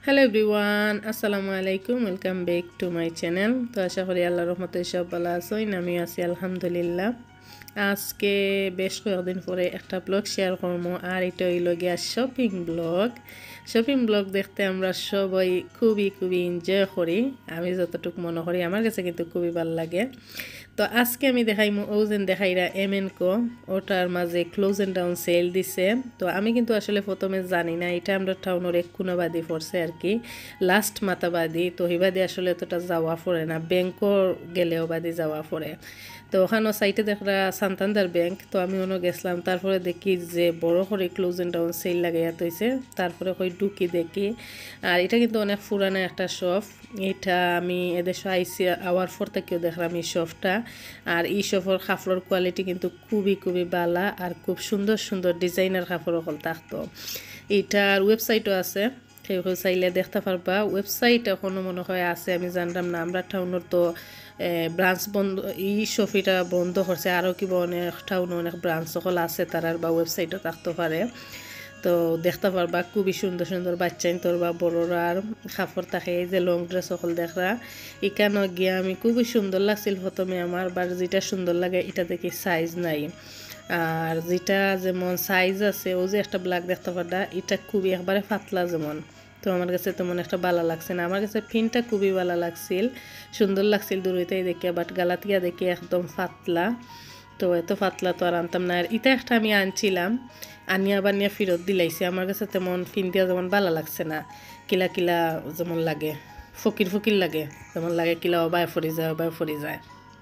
Hello everyone, আসসালামু আলাইকুম। Welcome back to my channel. তো আশা করি আল্লাহর রহমতে সব ভালো আছেন, আমি আছি আলহামদুলিল্লাহ। আজকে বেশ কয়েকদিন পরে একটা ব্লগ শেয়ার করবো, আর এটা হইল গিয়া শপিং ব্লগ। শপিং ব্লগ দেখতে আমরা সবাই খুবই এনজয় করি। আমি যতটুকু মনে করি আমার কাছে কিন্তু খুবই ভালো লাগে। তো আজকে আমি দেখাইমু ওজেন দেখাইরা M&Co, ওটার মাঝে ক্লোজ এন্ড ডাউন সেল দিছে। তো আমি কিন্তু আসলে প্রথমে জানি না, এটা আমরা টাউনের এক কোনাবাদি পড়ছে আর কি, লাস্ট মাতাবাদি। তো হিবাদি আসলে এতটা যাওয়া পড়ে না, ব্যাংকও গেলেও বাদি যাওয়া পড়ে। তো ওখানে সাইটে দেখরা সান্তান্দার ব্যাংক, তো আমি ওনো গেছিলাম। তারপরে দেখি যে বড় করে ক্লোজ এন্ড ডাউন সেল লাগাইয়া তৈছে। তারপরে কই ঢুকি দেখি, আর এটা কিন্তু অনেক পুরানো একটা শপ। এটা আমি এদেশে আইসি আওয়ার পর থেকেও দেখলাম এই শপটা। আর এই শপের কাপড়ের কোয়ালিটি কিন্তু খুবই ভালো, আর খুব সুন্দর ডিজাইনার কাপড় হল থাকতো। এটার ওয়েবসাইটও আছে, সেই চাইলে দেখতে পারবা। ওয়েবসাইট এখনও মনে হয় আছে, আমি জানতাম না। আমরা টাউনের তো ব্রাঞ্চ বন্ধ, এই শপিটা বন্ধ করছে। আরও কিবা অনেক টাউনে অনেক ব্রাঞ্চ সকল আছে, তারার বা ওয়েবসাইটও থাকতে পারে। তো দেখতে পারবা খুবই সুন্দর বাচ্চাইন তোর বা বড়রা আর কাপড় থাকে। এই যে লং ড্রেস সকল দেখরা, এখানে গিয়া আমি খুবই সুন্দর লাগছিল প্রথমে আমার। বার যেটা সুন্দর লাগে এটা দেখি সাইজ নাই, আর যেটা যেমন সাইজ আছে, ও যে একটা ব্ল্যাক দেখতে পারবা, এটা খুবই একবারে পাতলা যেমন। তো আমার কাছে তেমন একটা ভালো লাগছে না। আমার কাছে প্রিন্টটা খুবই ভালো লাগছিল, সুন্দর লাগছিল দূরইতেই দেখিয়া, বাট গালাতিয়া দেখি একদম পাতলা। তো এত পাতলা তো আর আনতাম না। আর এটা একটা আমি আনছিলাম, আনিয়া বানিয়া ফেরত দিলাইছি। আমার কাছে তেমন ফিনতিয়া যেমন ভালো লাগছে না, কিলা যেমন লাগে, ফকির লাগে, যেমন লাগে কিলা অবায় ফরি যায়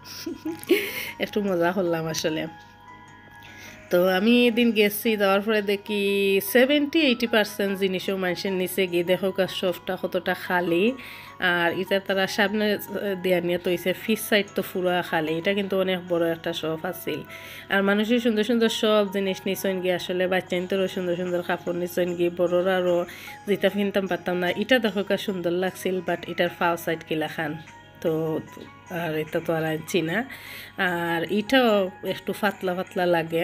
একটু মজা করলাম আসলে। তো আমি এদিন গেছি, যাওয়ার পরে দেখি 70-80% জিনিসও মানুষের নিচে গিয়ে দেখো শপটা কতটা খালি। আর এটা তারা সামনে দেওয়া নিয়ে তৈছে, ফিস সাইড তো পুরো খালি। এটা কিন্তু অনেক বড় একটা শপ আছিল। আর মানুষের সুন্দর সব জিনিস নিচন গিয়ে, আসলে বাচ্চাইনদেরও সুন্দর কাপড় নিচন গিয়ে, বড়রারও যেটা কিনতাম পারতাম না। এটা দেখো সুন্দর লাগছিল, বাট এটার ফাও সাইড কিলা খান। তো আর এটা তো আর আনছি না। আর এটাও একটু পাতলা লাগে,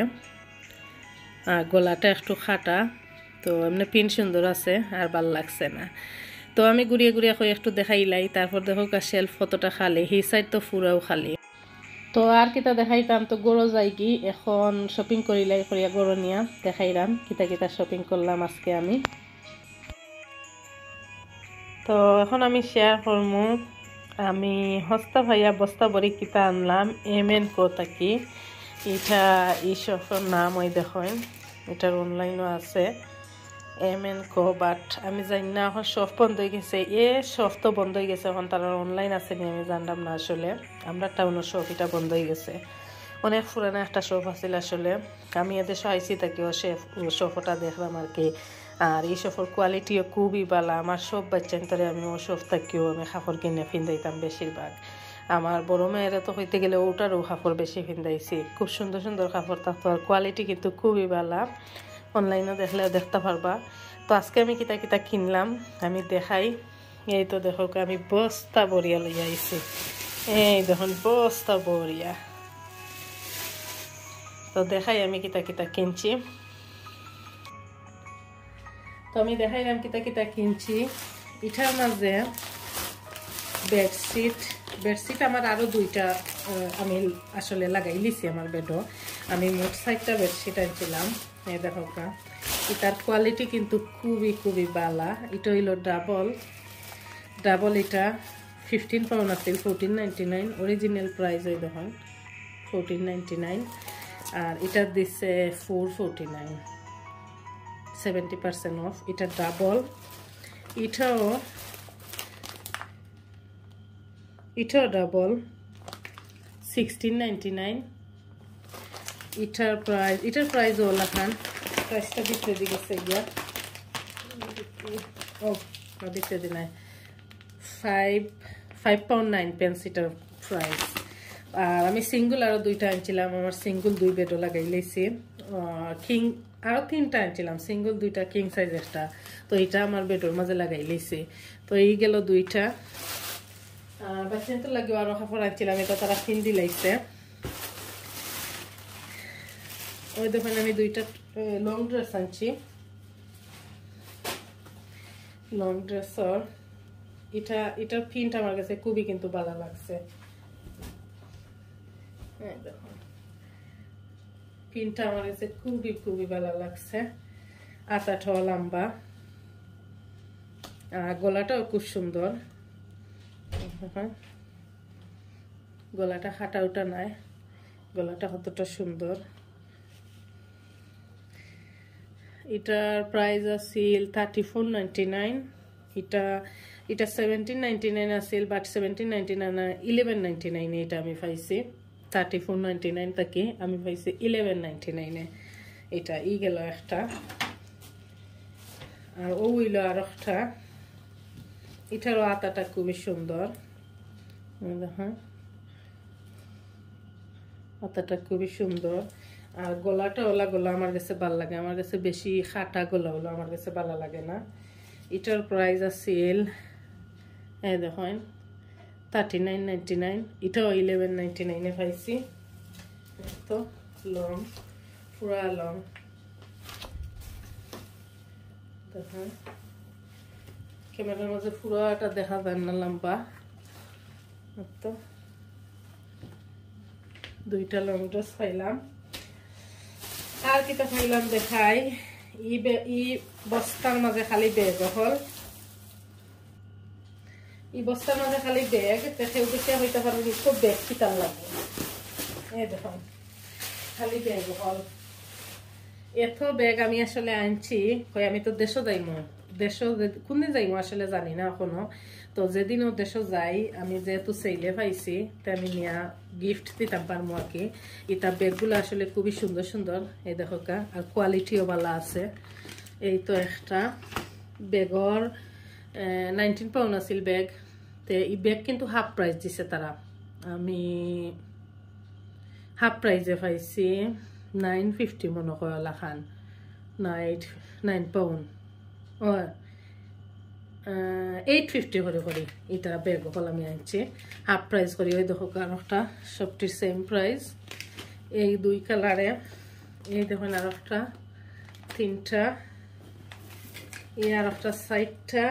আর গলাটা একটু খাটা। তো এমনি পিন সুন্দর আছে, আর ভাল লাগছে না। তো আমি ঘুরিয়ে কই একটু দেখাইলাই। তারপর দেখো শেলফ কতটা খালি, সেই সাইড তো পুরাও খালি। তো আর কিতা দেখাইতাম, তো গরো যাই কি এখন শপিং করিলাই, করিয়া গরো নিয়া দেখাইলাম কিতা শপিং করলাম আজকে আমি। তো এখন আমি শেয়ার করবো আমি হস্তা ভাইয়া বস্তা বড়ি কিতা আনলাম M&Co থাকি। এটা এই শপের নাম ওই দেখেন, এটার অনলাইনও আছে M&Co, বাট আমি জানি না এখন শপ বন্ধ হয়ে গেছে। শপ তো বন্ধ হয়ে গেছে, এখন তারা অনলাইন আছে নি আমি জানলাম না আসলে। আমরা টাউনের শপ এটা বন্ধ হয়ে গেছে। অনেক পুরানো একটা শপ আছিল আসলে। আমি এদের আইসি থাকি শপটা দেখলাম আর কি। আর এই শপের কোয়ালিটিও খুবই ভালো। আমার সব বাচ্চান্তরে আমি ও শপ থাকিও আমি কাপড় কিনে ফিন্দাইতাম বেশিরভাগ। আমার বড় মেয়েরা তো হইতে গেলে ওটারও কাপড় বেশি ফিন্দাইছি। খুব সুন্দর কাপড় থাকতো, আর কোয়ালিটি কিন্তু খুবই ভালো। অনলাইনে দেখলে দেখতে পারবা। তো আজকে আমি কিতা কিনলাম আমি দেখাই। এই তো দেখো আমি বস্তা বড়িয়া লইয়া আইছি। এই দেখুন বস্তা বড়িয়া। তো দেখাই আমি কিতা কিনছি। তো আমি দেখাইলাম কিতা কিনছি। এটার মাঝে বেডশিট আমার আরো দুইটা আমি আসলে লাগাই লিছি আমার বেডও। আমি মোট 4টা বেডশিট আনছিলাম। এই দেখো এটার কোয়ালিটি কিন্তু খুবই ভালো। এটা হইল ডাবল এটা 15 পাউন্ড আছিল 14.99। অরিজিনাল প্রাইস ওই দেখুন 14.99, আর এটা দিচ্ছে 4.49, 70% অফ। এটা ডাবল, এটাও ডাবল 16.99। এটার প্রাইস ওলা খান, প্রাইসটা ভিতরে দিকে গিয়া ভিতরে দি নাই 5 পাউন্ড 9 পেন্স এটার প্রাইস। আর আমি সিঙ্গল আরো দুইটা আনছিলাম, আমার সিঙ্গল 2 বেডও লাগাই লাইছি। কিং আরো 3টা আনছিলাম, সিঙ্গল 2টা, কিং সাইজ একটা। তো এটা আমার বেডের মাঝে লাগাই লাইছি। তো এই গেল 2টা। বাচ্চাদের লাগে আরো কাপড় আনছিলাম, এটা তারা কিন দিলাইছে। ওই দেখুন আমি 2টা লং ড্রেস আনছি। লং ড্রেসর এটার প্রিন্ট আমার কাছে খুবই কিন্তু ভালো লাগছে দেখুন প্রিন্টটা আমার কাছে খুবই ভালো লাগছে আতাটাও লম্বা আর গলাটাও খুব সুন্দর গলাটা হাঁটা উঠা নাই গলাটা কতটা সুন্দর এটার প্রাইস আছিল 34.99 এটা 17.99 আছিল বাট 17.99 11.99 এটা আমি পাইছি 34.99 থেকে আমি পাইছি 11.99 এটা ই গেল একটা আর ও হইল আর একটা এটারও আতাটা খুবই সুন্দর দেখুন আতাটা খুবই সুন্দর আর গলাটা ওলা গলা আমার কাছে ভালো লাগে আমার কাছে বেশি খাটা গলা হলো আমার কাছে ভালো লাগে না এটার প্রাইস আছিল এই দেখুন 39.99 এটাও 11.99 এ পাইছি তো লং পুরা লং দেখুন ক্যামেরার মধ্যে পুরাটা দেখা যায় না লম্বা তো দুইটা লং ড্রেস পাইলাম আর কিটা পাইলাম দেখাই ই বস্তার মাঝে খালি ব্যাগ হল এই বস্তার মাঝে খালি ব্যাগ কেউ দেখে হইতে পারবে খুব ব্যাগ কিতার লাগবে এই দেখুন খালি ব্যাগ হল এত ব্যাগ আমি আসলে আনছি আমি তো দেশও যাইমো দেশ কোনদিন যাইমো আসলে জানি না এখনো তো যেদিনও দেশ যাই আমি যেহেতু সেলে পাইছি তা আমি নিয়া গিফট দিতাম পারবো আর কি এটা ব্যাগগুলো আসলে খুবই সুন্দর সুন্দর এই দেখো কা আর কোয়ালিটিও ভালো আছে এই তো একটা ব্যাগর 19 পাউন্ড আছিল ব্যাগ তে এই ব্যাগ কিন্তু হাফ প্রাইস দিছে তারা আমি হাফ প্রাইজে পাইছি 950 মনে হয় লাখান 9 পাউন্ড ও 850 করে করি এটা ব্যাগ হল আমি আনছি হাফ প্রাইস করি ওই দেখো আরেকটা সবটির সেম প্রাইস এই দুই কালারে এই দেখুন আর একটা তিনটা এই আর একটা সাইডটা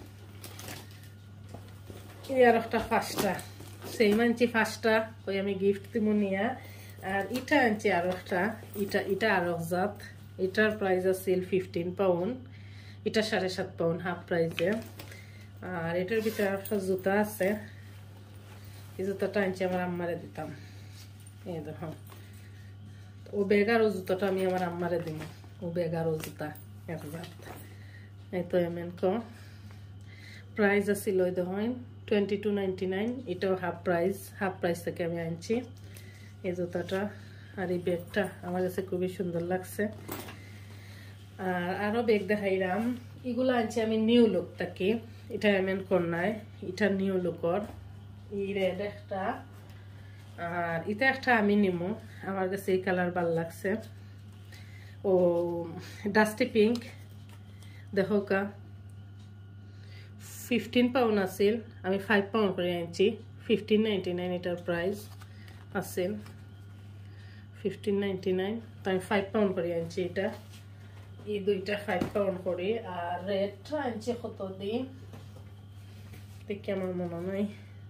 এই আর একটা পাঁচটা সেম আনছি পাঁচটা ওই আমি গিফট দিব নিয়া আর এটা আনছি আর একটা এটা আর জাত এটার প্রাইস আছিল 15 পাউন্ড এটা 7.5 পাউন্ড হাফ প্রাইসে আর এটার ভিতরে একটা জুতা আছে এই জুতাটা আনছি আমার আম্মারে দিতাম এই দেখো ও ব্যাগ আর ও জুতাটা আমি আমার আম্মারে দিব ও ব্যাগ আর ও জুতা এক জাত এই তো M&Co প্রাইস আছিল ওই দেখুন 22.99 এটাও হাফ প্রাইস থেকে আমি আনছি এই জুতাটা আর এই ব্যাগটা আমার কাছে খুবই সুন্দর লাগছে আর আরো ব্যাগ দেখাইলাম এগুলো আনছি আমি নিউ লুক থেকে এটা M&Co নাই এটা নিউ লুকর এই রেড একটা আর এটা একটা আমি নিমু আমার কাছে এই কালার ভালো লাগছে ও ডাস্টি পিঙ্ক দেখো কা 15 পাউন্ড আছিল আমি 5 পাউন্ড করে আনছি 15.99 এটার প্রাইস আছিল 15.99 তো আমি 5 পাউন্ড করে আনছি এটা এই দুইটা 5 পাউন্ড করে আর রেডটা আনছি কত দিন দেখি আমার মনে নাই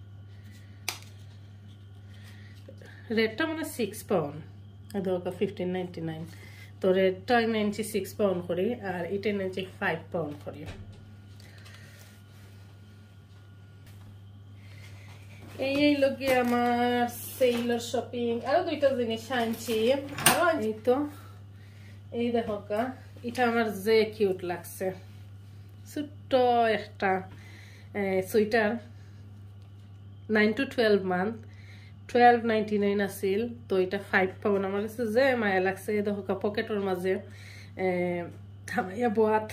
রেডটা মানে 6 পাউন্ড ধরো 15.99 তো রেডটা আমি আনছি 6 পাউন্ড করে আর এটা আনছি 5 পাউন্ড করে এই লগে আমার সেলর শপিং আরো দুইটা জিনিস আনছি আরো এই তো এই দেখো কা এটা আমার যে কিউট লাগছে ছোট্ট একটা সুইটার 9 to 12 মান্থ 12.99 আছিল তো এটা 5 পাউন্ড আমার কাছে যে মায়া লাগছে এই দেখো কা পকেটের মাঝে থামাইয়া বোয়াত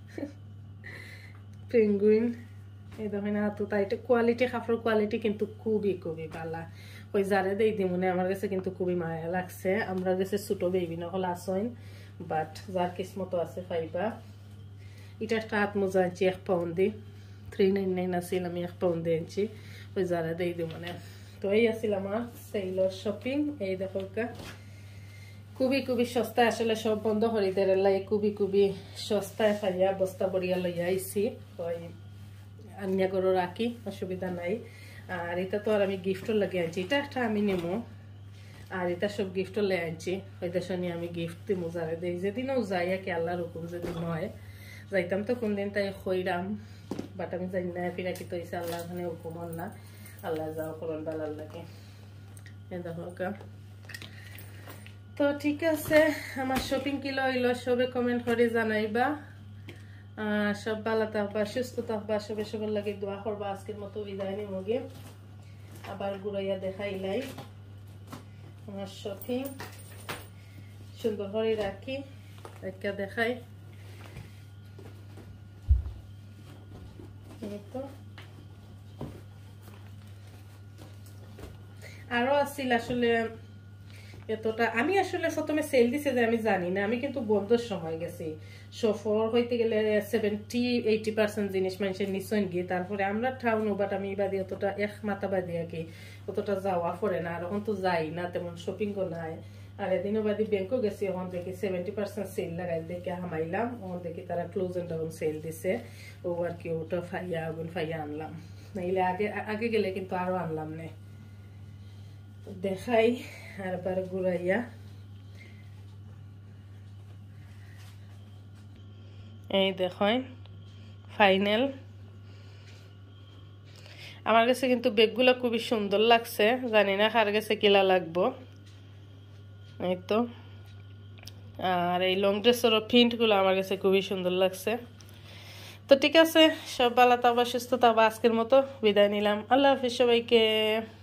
পেঙ্গুইন এই দেখো না তো তাই কোয়ালিটি কাপড়ের কোয়ালিটি কিন্তু খুবই ভালো ওই যারে দেই দিমুনে আমার কাছে কিন্তু খুবই মায়া লাগছে আমরা কাছে ছোট বেবি না হল আসইন বাট যার কিসমত আছে পাইবা এটা একটা হাত মোজা আনছি 1 পাউন্ড দি 3.99 আছিল আমি 1 পাউন্ড দিয়ে আনছি ওই যারা দেই দিমুনে তো এই আছিল আমার সেলর শপিং এই দেখো কা খুবই খুবই সস্তায় আসলে সব বন্ধ খরিদের লাই খুবই খুবই সস্তায় পাইয়া বস্তা বড়িয়া লইয়া আইছি ওই আনিয়া করে রাখি অসুবিধা নাই আর এটা তো আর আমি গিফটও লাগিয়ে আনছি এটা একটা আমি নেমো আর এটা সব গিফটও লে আনছি ওইটা শুনি আমি গিফট দিই মোজারে দিই যেদিনও যাই আর কি আল্লাহর হুকুম যেদিন হয় যাইতাম তো কোনদিন তাই খইরাম বাট আমি জানি না ফিরা কি তো হয়েছে আল্লাহ ওখানে হুকুম না আল্লাহ যাও করুন বেলার লাগে দেখো তো ঠিক আছে আমার শপিং কিলো হইলো সবে কমেন্ট করে জানাইবা সব ভালো থাকবা সুস্থ থাকবা সবে সবার লাগে দোয়া করবা আজকের মতো বিদায় নিমগে আবার ঘুরাইয়া দেখাইলাই আমার শপিং সুন্দর করে রাখি একটা দেখাই তো আরো আসছিল আসলে এতটা আমি আসলে প্রথমে সেল দিছে যে আমি জানি না আমি কিন্তু বন্ধর সময় গেছি সফর হইতে গেলে 70-80% জিনিস মানুষের নিশ্চয় গিয়ে তারপরে আমরা টাউন বাট আমি বাদে অতটা এক মাথা বাদে আর কি অতটা যাওয়া পড়ে না আর এখন তো যাই না তেমন শপিংও নাই আর এদিনও বাদে ব্যাংকও গেছি এখন দেখি 70% সেল লাগাই দেখে হামাইলাম এখন দেখি তারা ক্লোজ এন্ড ডাউন সেল দিছে ও আর কি ওটা ফাইয়া আনলাম নাইলে আগে আগে গেলে কিন্তু আরো আনলাম না দেখাই আর বার ঘুরাইয়া এই দেখেন ফাইনাল আমার কাছে কিন্তু ব্যাগগুলো খুবই সুন্দর লাগছে জানি না কার কাছে কিলা লাগবো এই তো আর এই লং ড্রেসেরও প্রিন্টগুলো আমার কাছে খুবই সুন্দর লাগছে তো ঠিক আছে সব ভালো থাকবা সুস্থ থাকবা আজকের মতো বিদায় নিলাম আল্লাহ হাফেজ সবাইকে